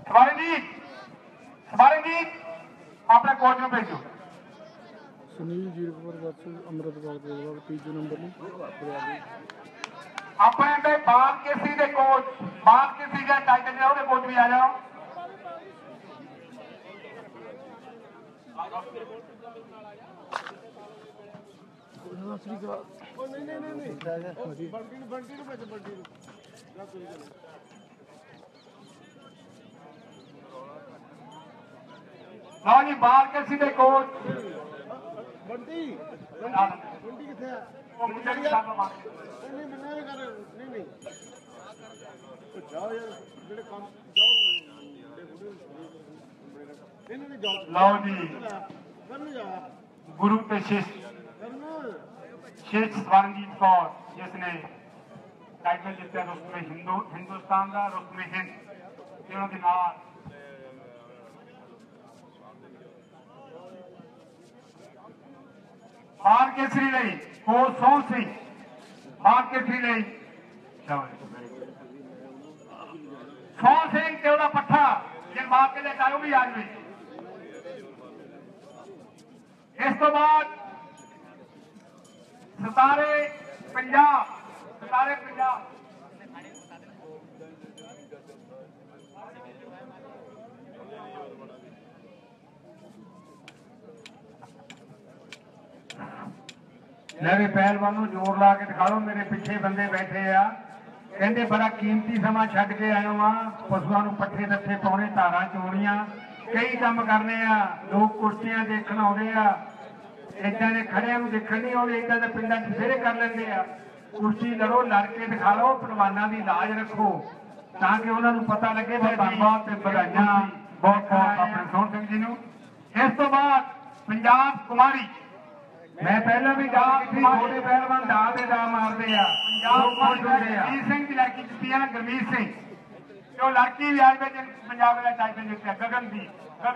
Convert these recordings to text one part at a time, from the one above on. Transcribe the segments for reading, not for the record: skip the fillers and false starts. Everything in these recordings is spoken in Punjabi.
ਸਵਾਰਨਜੀਤ ਆਪਣੇ ਕੋਚ ਨੂੰ ਭੇਜੋ। ਸੁਨੀਲ ਜੀਰਕਪੁਰ ਵਰਸਸ ਅੰਮ੍ਰਿਤਪਾਲ ਗੋਲਵਾਲ ਤੀਜੇ ਨੰਬਰ ਨੂੰ ਆਪਣੇ ਤੇ ਬਾਲ ਕੇਸਰੀ ਦੇ ਕੋਚ ਬਾਲ ਕੇਸਰੀ ਦਾ ਟਾਈਟਲ ਜਿਹੜਾ ਉਹਦੇ ਕੋਚ ਵੀ ਆ ਜਾਓ। ਲਓ ਜੀ ਬਾਲ ਕੇਸਰੀ ਦੇ ਕੋਚ ਬੰਟੀ ਕਿੱਥੇ ਆ? ਉਹ ਮੁੰਡੇ ਦੀ ਗੱਲ ਮਾਰ ਨਹੀਂ ਮੰਨਿਆ ਕਰ ਨਹੀਂ ਜਾਓ ਯਾਰ ਜਿਹੜੇ ਕੰਮ ਜਾਓ ਇਹਨਾਂ ਨੇ ਜਾਓ। ਲਓ ਜੀ ਕਰਨ ਜਾ ਗੁਰੂ ਤੇ ਸ਼ਿਸ਼ ਸਵਰਨਜੀਤ ਕੌਰ ਜਿਸਨੇ टाइटल जीता रुस्म हिंदुस्तान का रुस्म हिंद के नाल बार केसरी ਲਈ ਕੋਚ ਸੋਹਣ ਸਿੰਘ ਬਾਰ केसरी ਲਈ ਸੋਹਣ ਸਿੰਘ ਤੇ ਉਹਦਾ ਪੱਠਾ ਜੇ ਮਾਰ ਕੇ ਲੈ ਜਾਓ ਵੀ ਆ ਜਾਵੇ। ਇਸ ਤੋਂ ਬਾਅਦ ਸਿਤਾਰੇ ਪੰਜਾਬ ਲੈ ਵੀ ਪਹਿਲਵਾਨ ਨੂੰ ਜ਼ੋਰ ਲਾ ਕੇ ਦਿਖਾ ਲਓ। ਮੇਰੇ ਪਿੱਛੇ ਬੰਦੇ ਬੈਠੇ ਆ ਕਹਿੰਦੇ ਬੜਾ ਕੀਮਤੀ ਸਮਾਂ ਛੱਡ ਕੇ ਆਏ ਆ ਪਸ਼ੂਆਂ ਨੂੰ ਪੱਠੇ ਦੱਥੇ ਪਾਉਣੇ ਧਾਰਾਂ ਚੋਣੀਆਂ ਕਈ ਕੰਮ ਕਰਨੇ ਆ। ਲੋਕ ਕੁਰਸੀਆਂ ਦੇਖਣ ਆਉਂਦੇ ਆ ਏਦਾਂ ਦੇ ਖੜਿਆਂ ਨੂੰ ਦੇਖਣ ਨਹੀਂ ਆਉਂਦੇ ਏਦਾਂ ਦੇ ਪਿੰਡਾਂ 'ਚ ਫੇਰੇ ਕਰ ਲੈਂਦੇ ਆ। ਕੁਰਸੀ ਲੜੋ ਲੜ ਕੇ ਦਿਖਾ ਲਓ ਪਹਿਲਵਾਨਾਂ ਦੀ ਲਾਜ ਰੱਖੋ ਤਾਂ ਕਿ ਉਹਨਾਂ ਨੂੰ ਪਤਾ ਲੱਗੇ। ਧੰਨਵਾਦ ਤੇ ਵਧਾਈਆਂ ਬਹੁਤ ਬਹੁਤ ਆਪਣੇ ਸੋਹਣ ਸਿੰਘ ਜੀ ਨੂੰ। ਇਸ ਤੋਂ ਬਾਅਦ ਪੰਜਾਬ ਕੁਮਾਰੀ ਮੈਂ ਪਹਿਲਾਂ ਵੀ ਗਾ ਸੀ ਛੋਟੇ ਪਹਿਲਵਾਨ ਦਾ ਦੇ ਦਾ ਮਾਰਦੇ ਆ ਪੰਜਾਬ ਕੁਮਾਰੀ ਗੁਰਮੀਤ ਸਿੰਘ ਦੀ ਲੜਕੀ ਜਿੱਤੀ ਆ ਨਾ ਗੁਰਮੀਤ ਸਿੰਘ ਤੇ ਉਹ ਲੜਕੀ ਵੀ ਅੱਜ ਵਿੱਚ ਪੰਜਾਬ ਦਾ ਟਾਈਟਲ ਜਿੱਤਿਆ ਗਗਨਦੀਪ।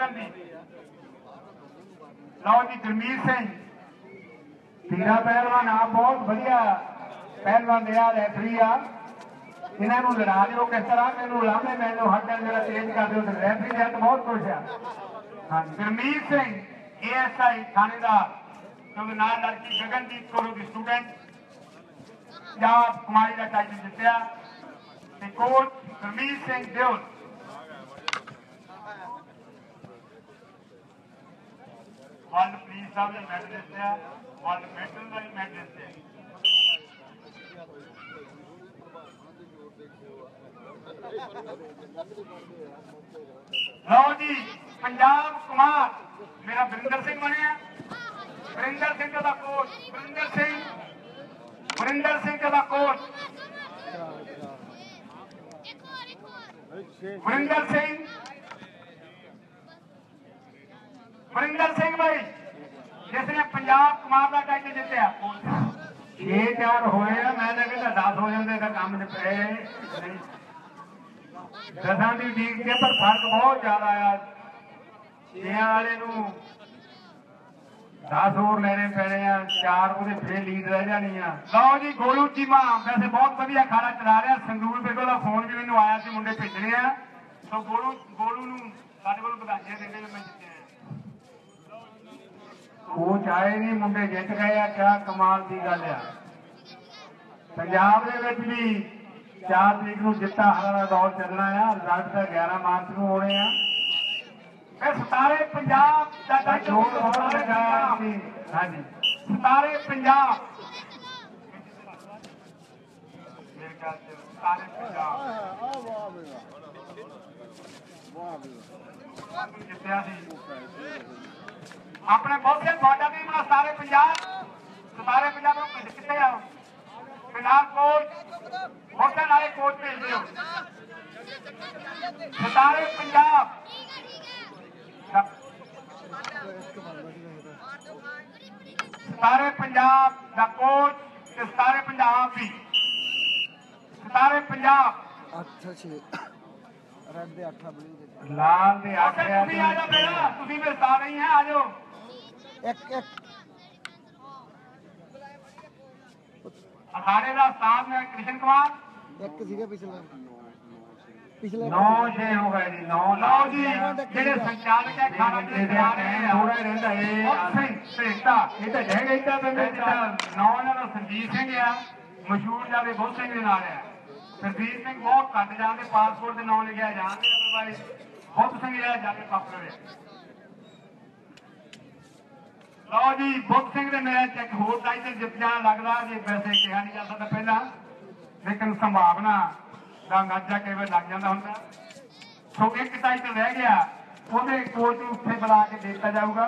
ਲਓ ਜੀ ਗੁਰਮੀਤ ਸਿੰਘ ਤੀਰਾ ਪਹਿਲਵਾਨ ਆ ਬਹੁਤ ਵਧੀਆ ਪਹਿਲਵਾਨ ਰਿਹਾ ਰੈਫਰੀ ਆ। ਇਹਨਾਂ ਨੂੰ ਲੜਾ ਦਿਓ ਕਿਸ ਤਰ੍ਹਾਂ ਮੈਨੂੰ ਲਾਮੇ ਮੈਨੂੰ ਹੱਥ ਜਿਹੜਾ ਚੇਂਜ ਕਰ ਦਿਓ ਤੇ ਰੈਫਰੀ ਦਾ ਬਹੁਤ ਖੁਸ਼ ਆ। ਹਾਂ ਗੁਰਮੀਤ ਸਿੰਘ ASI ਥਾਣੇਦਾਰ ਕਿਉਂਕਿ ਨਾਲ ਲੜਕੀ ਗਗਨਦੀਪ ਕੌਰ ਦੀ ਸਟੂਡੈਂਟ ਪੰਜਾਬ ਕੁਮਾਰੀ ਦਾ ਟਾਈਟਲ ਜਿੱਤਿਆ ਤੇ coach Gurmeet Singh Deol. World police ਸਾਹਿਬ ਦੇ ਮੈਡਲਿਸਟ ਆ ਵਰਲਡ ਮੈਡਲ ਦਾ ਵੀ ਮੈਡਲਿਸਟ ਹੈ। ਲਓ ਜੀ ਪੰਜਾਬ ਕੁਮਾਰ ਮੇਰਾ ਵਰਿੰਦਰ ਸਿੰਘ ਬਣਿਆ। ਵਰਿੰਦਰ ਸਿੰਘ ਦਾ ਕੋਚ ਵਰਿੰਦਰ ਸਿੰਘ ਦਾ ਕੋਚ ਵਰਿੰਦਰ ਸਿੰਘ ਭਾਈ ਜਿਸਨੇ ਪੰਜਾਬ ਕੁਮਾਰ ਦਾ ਟਾਈਟਲ ਜਿੱਤਿਆ। 6-4 ਹੋਏ ਆ ਮੈਂ ਤਾਂ ਕਹਿੰਦਾ 10 ਹੋ ਜਾਂਦੇ ਤਾਂ ਕੰਮ ਚ ਪਏ 10 ਦੀ ਲੀਗ ਤੇ ਪਰ ਫਰਕ ਬਹੁਤ ਜ਼ਿਆਦਾ ਆ। 6 ਵਾਲੇ ਨੂੰ 10 ਹੋਰ ਲੈਣੇ ਪੈਣੇ ਆ 4 ਉਹਦੇ ਫੇਰ ਲੀਡ ਰਹਿ ਜਾਣੀ ਆ। ਲਓ ਜੀ ਗੋਲੂ ਚੀਮਾ ਵੈਸੇ ਬਹੁਤ ਵਧੀਆ ਖਾਣਾ ਚਲਾ ਰਿਹਾ। ਸੰਗਰੂਰ ਬੇਗੋ ਦਾ ਫੋਨ ਵੀ ਮੈਨੂੰ ਆਇਆ ਸੀ ਮੁੰਡੇ ਭੇਜਣੇ ਆ ਸੋ ਗੋਲੂ ਨੂੰ ਸਾਡੇ ਕੋਲ ਵਧਾਈਆਂ ਦਿੰਦੇ ਮੈਂ ਜਿੱਤਿਆ। ਕੋਚ ਆਏ ਨਹੀਂ ਮੁੰਡੇ ਜਿੱਤ ਗਏ ਆ ਕਿਆ ਕਮਾਲ ਦੀ ਗੱਲ ਆ। ਪੰਜਾਬ ਦੇ ਵਿੱਚ ਵੀ 4 ਤਰੀਕ ਨੂੰ ਜਿੱਤਾ ਹਾਰਾ ਦਾ ਦੌਰ ਚੱਲਣਾ ਆ। ਰਿਜ਼ਲਟ ਤਾਂ 11 ਮਾਰਚ ਨੂੰ ਹੋਣੇ ਆ। ਇਹ ਸਿਤਾਰੇ ਪੰਜਾਬ ਦਾ ਜੋਰ ਬਹੁਤ ਲਗਾਇਆ ਸੀ। ਹਾਂਜੀ ਸਿਤਾਰੇ ਪੰਜਾਬ ਮੇਰੇ ਖਿਆਲ ਚ ਸਿਤਾਰੇ ਪੰਜਾਬ ਜਿੱਤਿਆ ਸੀ ਆਪਣੇ ਬਹੁਤੇ ਤੁਹਾਡਾ ਵੀ ਮਾ ਸਿਤਾਰੇ ਪੰਜਾਬ ਨੂੰ ਕਿੱਥੇ ਆ ਫਿਲਹਾਲ ਕੋਚ ਬਹੁਤੇ ਨਾਲੇ ਕੋਚ ਭੇਜ ਦਿਓ। ਸਿਤਾਰੇ ਪੰਜਾਬ ਦਾ ਕੋਚ ਤੇ ਸਿਤਾਰੇ ਪੰਜਾਬ ਵੀ ਸਿਤਾਰੇ ਪੰਜਾਬ 8-6 ਰੈਡ ਦੇ 8 ਬਲੂ ਦੇ ਲਾਲ ਦੇ 8 ਤੁਸੀਂ ਆ ਜਾਓ ਮੇਰਾ ਤੁਸੀਂ ਵੀ ਸਟਾਰ ਨਹੀਂ ਹੈ ਆ ਜਾਓ। ਇੱਕ ਅਖਾੜੇ ਦਾ ਉਸਤਾਦ ਹੈ ਕ੍ਰਿਸ਼ਨ ਕੁਮਾਰ ਇੱਕ ਸੀਗਾ ਪਿਛਲਾ 9-6 ਹੋ ਗਏ ਜੀ 9 ਲਓ ਜੀ ਜਿਹੜੇ ਸੰਚਾਲਕ ਹੈ ਖਾਣਾ ਦੇ ਖਿਲਾ ਰਹੇ ਆ ਥੋੜਾ ਰਹਿੰਦਾ ਇਹ ਸੇਤਾ ਇਹ ਤਾਂ ਰਹਿ ਗਈ ਤਾਂ ਬੰਦੇ ਦਾ 9 ਨਾਲ ਸੰਜੀਤ ਸਿੰਘ ਆ ਮਸ਼ਹੂਰ ਜਾਵੇ ਬਹੁਤ ਸਿੰਘ ਦੇ ਨਾਲ ਆ ਸਰਜੀਤ ਸਿੰਘ ਬਹੁਤ ਘੱਟ ਜਾਂਦੇ ਪਾਸਪੋਰਟ ਦੇ ਨਾਂ ਲਿਖਿਆ ਜਾਂਦੇ ਅਦਰਵਾਈਜ਼ ਬਹੁਤ ਸਿੰਘ ਆ ਜਾਂਦੇ ਪਾਪੂਲਰ ਹੈ ਲਓ ਜੀ ਬੁੱਧ ਸਿੰਘ ਦੇ ਮੇਰਾ ਚੈੱਕ ਹੋਰ ਟਾਈਟਲ ਜਿੱਤ ਜਾਣ ਲੱਗਦਾ ਜੇ ਵੈਸੇ ਕਿਹਾ ਨਹੀਂ ਜਾ ਸਕਦਾ ਪਹਿਲਾਂ ਲੇਕਿਨ ਸੰਭਾਵਨਾ ਦਾ ਅੰਦਾਜ਼ਾ ਕਈ ਵਾਰ ਲੱਗ ਜਾਂਦਾ ਹੁੰਦਾ ਸੋ ਇੱਕ ਟਾਈਟਲ ਰਹਿ ਗਿਆ ਉਹਦੇ ਕੋਚ ਨੂੰ ਉੱਥੇ ਬੁਲਾ ਕੇ ਦਿੱਤਾ ਜਾਊਗਾ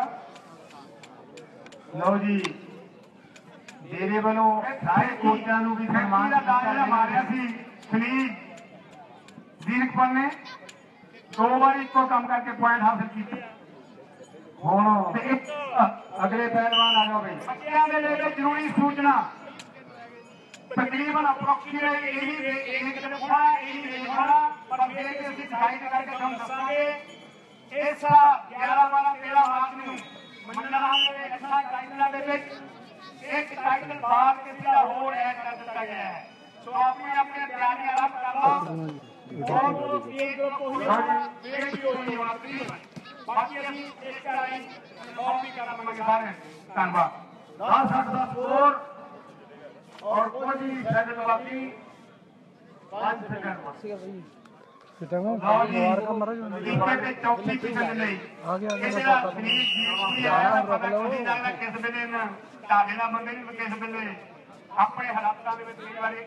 ਲਓ ਜੀ ਮੇਰੇ ਵੱਲੋਂ ਸਾਰੇ ਕੋਚਾਂ ਨੂੰ ਵੀ ਸਨਮਾਨ ਦਾ ਦਾਅਵਾ ਮਾਰਿਆ ਸੀ ਪਲੀਜ਼ ਜ਼ੀਰਕਪੁਰ ਨੇ 2 ਵਾਰ ਇੱਕੋ ਕੰਮ ਕਰਕੇ ਪੁਆਇੰਟ ਹਾਸਲ ਕੀਤੇ ਹੁਣ ਅਗਲੇ ਪਹਿਲਵਾਨ ਆ ਜਾਓ ਬਈ ਬੱਚਿਆਂ ਦੇ ਲਈ ਜ਼ਰੂਰੀ ਸੂਚਨਾ ਤਕਰੀਬਨ ਅਪਰੋਕਸੀਮੇਟ ਇਹ ਦੇਖਣਾ ਪਰ ਮੇਰੇ ਕੇ ਅਸੀਂ ਦਿਖਾਈ ਕਰਕੇ ਤੁਹਾਨੂੰ ਦੱਸਾਂਗੇ ਇਸ 11-12-13 ਮਾਰਚ ਨੂੰ ਮੰਡਲਾਂ ਦੇ ਅੱਛਾ ਟਾਈਟਲਾਂ ਦੇ ਵਿੱਚ ਇੱਕ ਟਾਈਟਲ ਬਾਅਦ ਕਿਸੇ ਦਾ ਹੋਰ ਐਡ ਕਰ ਦਿੱਤਾ ਗਿਆ ਹੈ ਸੋ ਆਪਣੇ ਆਪਣੇ ਤਿਆਰੀਆਂ ਰੱਖ ਕਰ ਲਓ ਬਹੁਤ ਇਹ ਗਰੁੱਪ ਹੋਈ ਬਾਕੀ ਅਸੀਂ ਇਸ ਤਰ੍ਹਾਂ ਹੀ ਔਰ ਵੀ ਕਰਾਂਗੇ ਸਾਰੇ ਧੰਨਵਾਦ 10-8 ਦਾ ਸਕੋਰ और कुछ ही सेकंड बाकी 5 सेकंड ਕਿਟਾਂਗਾ ਬਾਹਰ का मरा जो इनके पे चौथी पिछड़ नहीं आ गया ਇਹਦਾ ਸਰੀਰ ਜੀ ਆਇਆ ਪਤਾ ਨਹੀਂ ਲੱਗਦਾ ਕਿਸ ਵੇਲੇ ਨਾ ਢਾਡੇ ਦਾ ਬੰਦੇ ਨਹੀਂ ਕਿਸ ਵੇਲੇ ਆਪਣੇ ਹਾਲਾਤਾਂ ਦੇ ਵਿੱਚ ਕਈ ਵਾਰੀ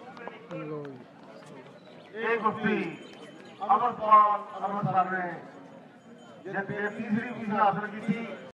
ਇਹ ਕੁਸ਼ਤੀ ਅਮਰਪਾਲ ਨੇ ਜੇ ਤੀਸਰੀ ਪੋਜੀਸ਼ਨ ਹਾਸਲ ਕੀਤੀ